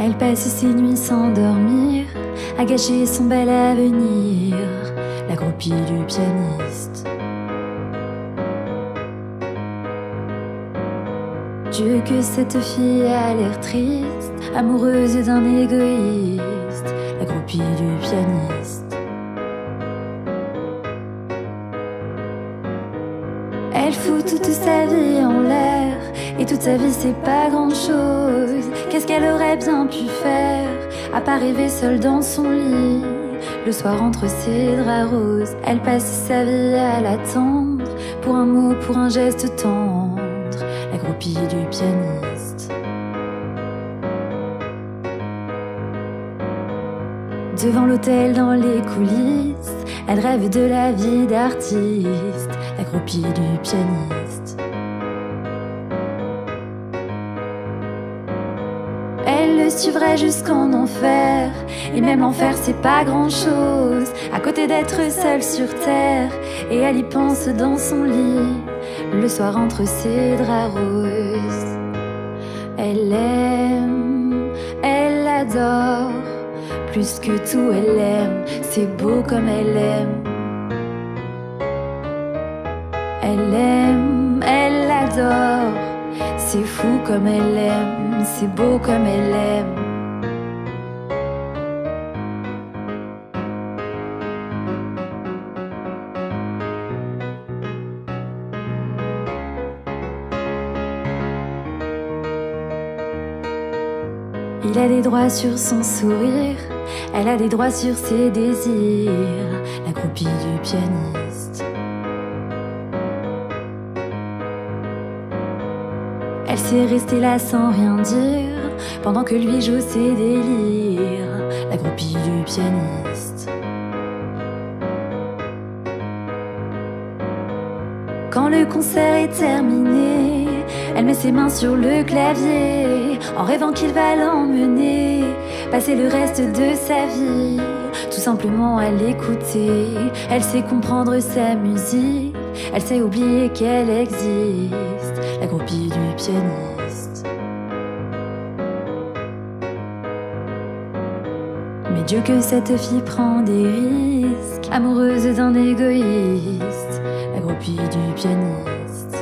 Elle passe ses nuits sans dormir, à gâcher son bel avenir, la groupie du pianiste. Dieu que cette fille a l'air triste, amoureuse d'un égoïste, la groupie du pianiste. Elle fout toute sa vie en l'air, et toute sa vie c'est pas grand chose. Qu'est-ce qu'elle aurait bien pu faire, à part rêver seule dans son lit, le soir entre ses draps roses. Elle passe sa vie à l'attendre, pour un mot, pour un geste tendre, la groupie du pianiste. Devant l'hôtel, dans les coulisses, elle rêve de la vie d'artiste, la groupie du pianiste. Elle le suivrait jusqu'en enfer, et même l'enfer c'est pas grand chose, à côté d'être seule sur terre, et elle y pense dans son lit, le soir entre ses draps roses. Elle aime, elle adore, plus que tout elle aime, c'est beau comme elle aime. Elle aime, elle adore, c'est fou comme elle aime, c'est beau comme elle aime. Il a des droits sur son sourire, elle a des droits sur ses désirs, la groupie du pianiste. Elle sait rester là sans rien dire, pendant que lui joue ses délires, la groupie du pianiste. Quand le concert est terminé, elle met ses mains sur le clavier, en rêvant qu'il va l'emmener, passer le reste de sa vie, tout simplement à l'écouter. Elle sait comprendre sa musique, elle sait oublier qu'elle existe, la groupie du pianiste. Mais Dieu que cette fille prend des risques, amoureuse d'un égoïste, la groupie du pianiste.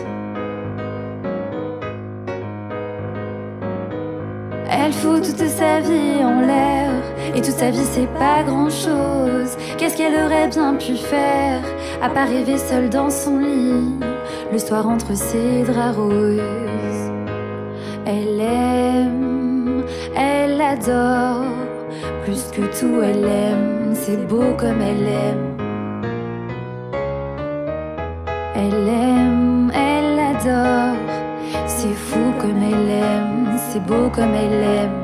Elle fout toute sa vie en l'air, et toute sa vie c'est pas grand chose. Qu'est-ce qu'elle aurait bien pu faire, à part rêver seule dans son lit, le soir entre ses draps roses. Elle aime, elle adore, plus que tout elle aime, c'est beau comme elle aime. Elle aime, elle adore, c'est fou comme elle aime, c'est beau comme elle aime.